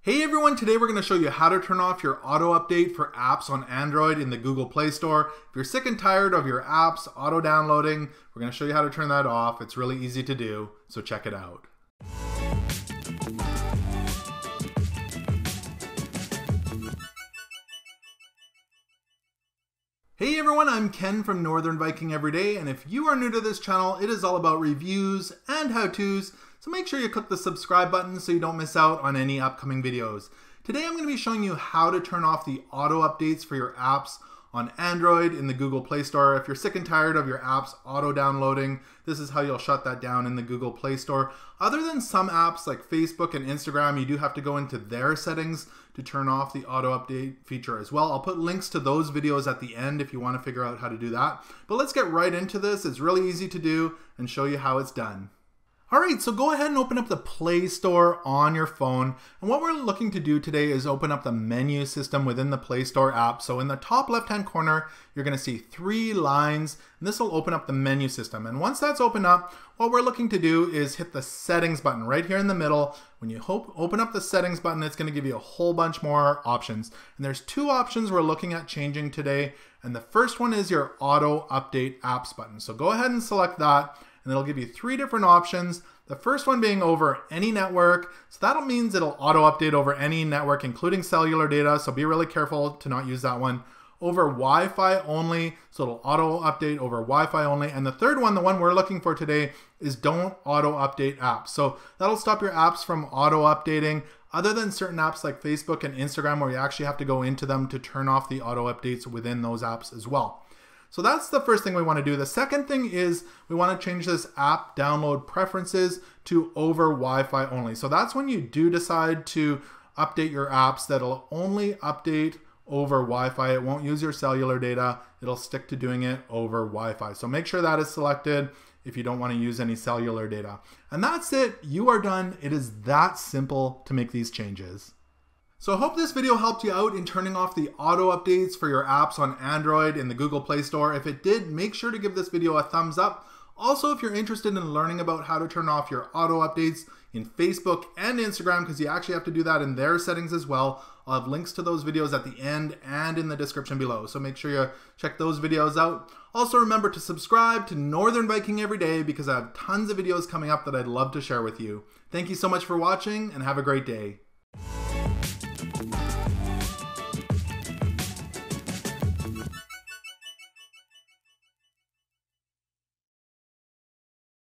Hey everyone, today we're going to show you how to turn off your auto update for apps on Android in the Google Play Store. If you're sick and tired of your apps auto downloading, we're going to show you how to turn that off. It's really easy to do, so check it out. Hey everyone, I'm Ken from Northern Viking Everyday, and if you are new to this channel, it is all about reviews and how-tos, so make sure you click the subscribe button so you don't miss out on any upcoming videos. Today I'm going to be showing you how to turn off the auto updates for your apps on Android in the Google Play Store. If you're sick and tired of your apps auto downloading, this is how you'll shut that down in the Google Play Store. Other than some apps like Facebook and Instagram, you do have to go into their settings to turn off the auto update feature as well. I'll put links to those videos at the end if you want to figure out how to do that. But let's get right into this. It's really easy to do and show you how it's done. Alright, so go ahead and open up the Play Store on your phone. And what we're looking to do today is open up the menu system within the Play Store app. So in the top left-hand corner, you're going to see 3 lines, and this will open up the menu system. And once that's opened up, what we're looking to do is hit the settings button right here in the middle. When you open up the settings button, it's going to give you a whole bunch more options. And there's 2 options we're looking at changing today. And the first one is your auto update apps button. So go ahead and select that. And it'll give you 3 different options. The first one being over any network. So that means it'll auto update over any network, including cellular data. So be really careful to not use that one. Over Wi-Fi only. So it'll auto update over Wi-Fi only. And the third one, the one we're looking for today, is don't auto update apps. So that'll stop your apps from auto updating, other than certain apps like Facebook and Instagram, where you actually have to go into them to turn off the auto updates within those apps as well. So that's the first thing we want to do. The second thing is we want to change this app download preferences to over Wi-Fi only. So that's when you do decide to update your apps, that'll only update over Wi-Fi. It won't use your cellular data. It'll stick to doing it over Wi-Fi. So make sure that is selected if you don't want to use any cellular data. And that's it. You are done. It is that simple to make these changes. So I hope this video helped you out in turning off the auto updates for your apps on Android in the Google Play Store. If it did, make sure to give this video a thumbs up. Also, if you're interested in learning about how to turn off your auto updates in Facebook and Instagram, because you actually have to do that in their settings as well, I'll have links to those videos at the end and in the description below. So make sure you check those videos out. Also remember to subscribe to Northern Viking Everyday, because I have tons of videos coming up that I'd love to share with you. Thank you so much for watching and have a great day.